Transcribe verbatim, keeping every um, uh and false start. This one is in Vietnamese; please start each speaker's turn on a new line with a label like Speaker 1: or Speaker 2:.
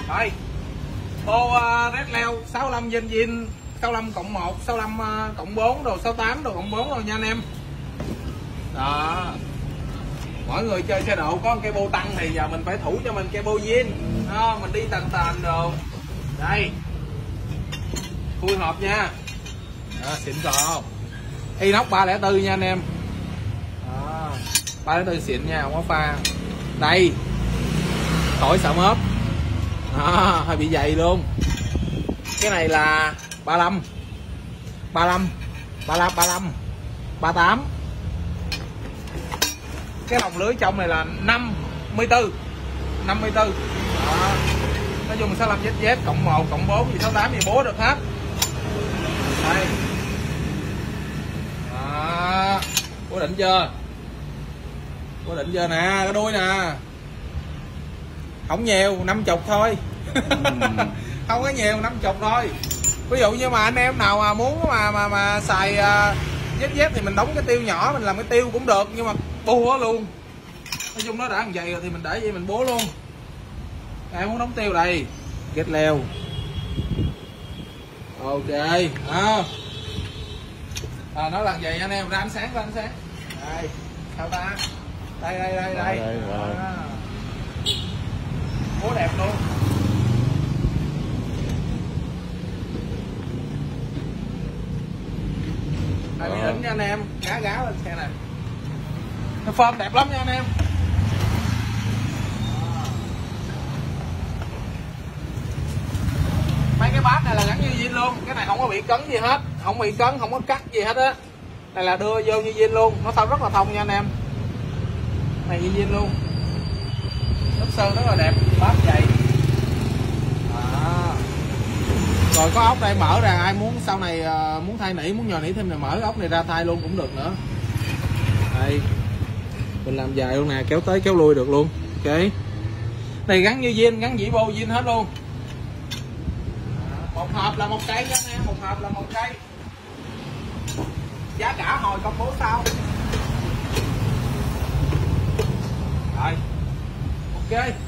Speaker 1: Rồi ô uh, Red Leo sáu mươi lăm zin zin sáu mươi lăm cộng một, sáu mươi lăm uh, cộng bốn đồ, sáu mươi tám đồ cộng bốn rồi nha anh em. Đó, mỗi người chơi xe độ có một cây bô tăng thì giờ mình phải thủ cho mình cây bô zin đó, mình đi tàn tàn đồ. Đây khui hộp nha. Đó, xịn sò inox ba không bốn nha anh em. Đó, ba không bốn xịn nha, không có pha. Đây khỏi sợ mớp. Đó, hơi bị dày luôn. Cái này là ba mươi lăm, ba mươi lăm, ba mươi lăm, ba mươi lăm, ba mươi tám. Cái lồng lưới trong này là năm mươi tư, năm mươi tư. Đó, nói chung sáu mươi lăm Z Z cộng một cộng bốn gì sáu mươi tám gì bố được hết. Đây. Đó, cố định chưa? Cố định chưa nè, cái đuôi nè. Không nhiều, năm chục thôi. Không có nhiều, năm chục thôi. Ví dụ như mà anh em nào mà muốn mà mà mà xài uh, Z Z thì mình đóng cái tiêu nhỏ, mình làm cái tiêu cũng được, nhưng mà bô luôn. Nói chung nó đã làm vậy rồi thì mình để vậy mình bố luôn. Ai muốn đóng tiêu đây, Red Leo. Ok, à. À, nó làm vậy anh em, ra ánh sáng, ra ánh sáng. Đây, sao ta? Đây, đây, đây, đây. đây à. Bố đẹp luôn. Đây, đi đỉnh nha anh em, gá gá lên xe này. Nó phơm đẹp lắm nha anh em. Mấy cái bát này là gắn như zin luôn, cái này không có bị cấn gì hết, không bị cấn, không có cắt gì hết á. Này là đưa vô như zin luôn, nó tao rất là thông nha anh em. Này như zin luôn. Lớp sơn rất là đẹp, bát dày. Đó. Rồi có ốc đây mở ra, ai muốn sau này uh, muốn thay nỉ, muốn nhờ nỉ thêm này mở ốc này ra thay luôn cũng được nữa. Đây. Mình làm dài luôn nè, kéo tới kéo lui được luôn. Ok. Này gắn như zin, gắn dĩ bô zin hết luôn. Một hộp là một cây nha anh em, một hộp là một cây. Giá cả hồi công bố sau. Rồi. Ok.